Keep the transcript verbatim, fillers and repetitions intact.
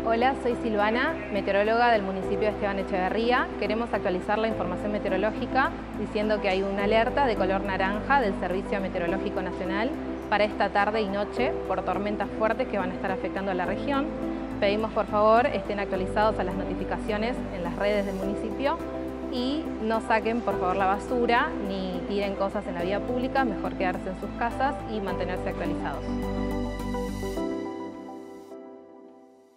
Hola, soy Silvana, meteoróloga del municipio de Esteban Echeverría. Queremos actualizar la información meteorológica diciendo que hay una alerta de color naranja del Servicio Meteorológico Nacional para esta tarde y noche por tormentas fuertes que van a estar afectando a la región. Pedimos por favor estén actualizados a las notificaciones en las redes del municipio y no saquen por favor la basura ni tiren cosas en la vía pública, mejor quedarse en sus casas y mantenerse actualizados.